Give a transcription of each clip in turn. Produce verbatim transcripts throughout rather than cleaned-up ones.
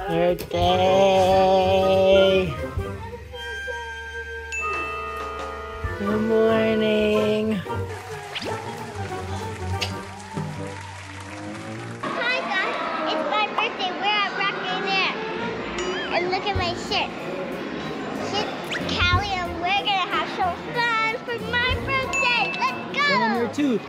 Birthday! Good morning! Hi guys, it's my birthday. We're at Rocking Air. And look at my shirt. It's Callie and we're gonna have some fun for my birthday. Let's go! One on your tooth.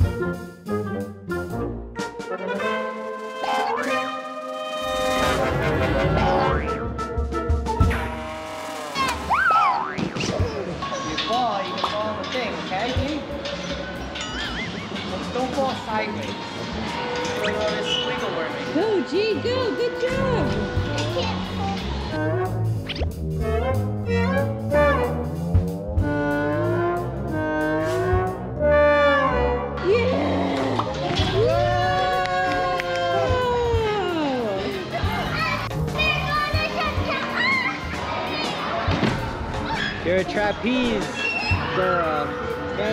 Don't fall sideways. Go, G, go. Good job. Yeah! You're a trapeze girl. Okay?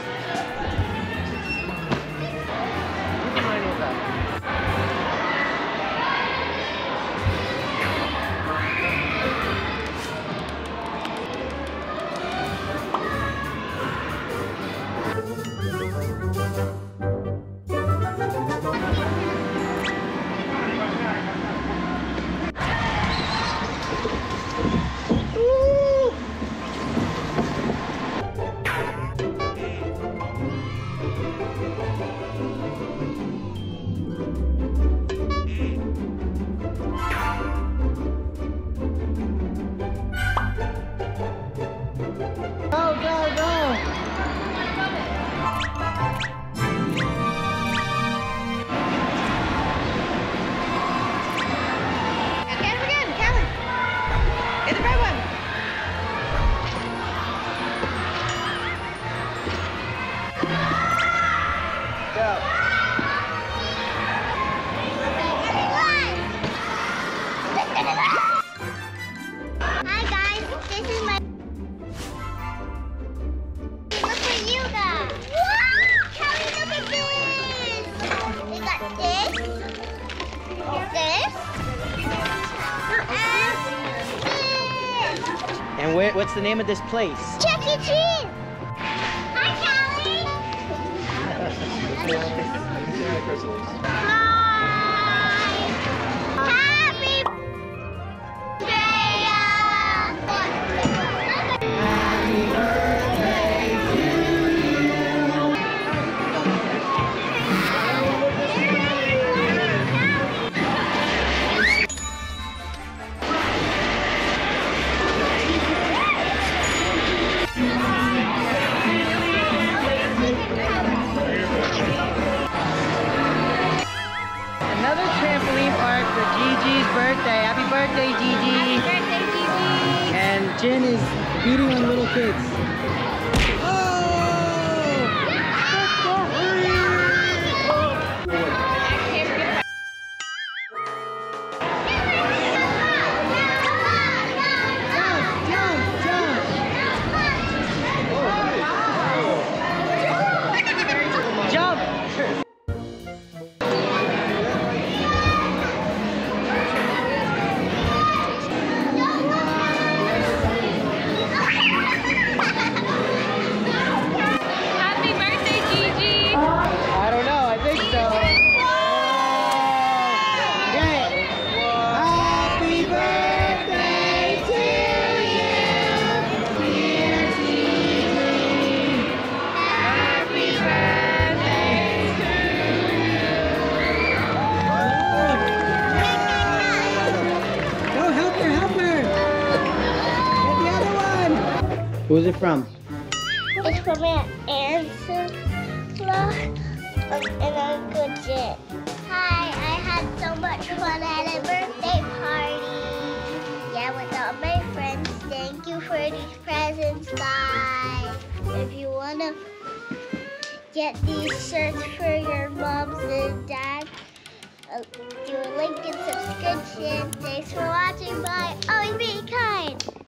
Hi guys, this is my... Look at you guys. Wow! Callie, look at this. We got this, this, and this. And where, what's the name of this place? Chuckie Cheese. Hi Callie. Hi. Happy Another trampoline park for Gigi's birthday. Happy birthday, Gigi. Happy birthday, Gigi. And Jen is beating on little kids. Who's it from? It's from my ancestor and a good jet. Hi, I had so much fun at a birthday party. Yeah, with all my friends. Thank you for these presents, guys. If you want to get these shirts for your moms and dad, uh, do a link in subscription. Thanks for watching. Bye. Always be kind.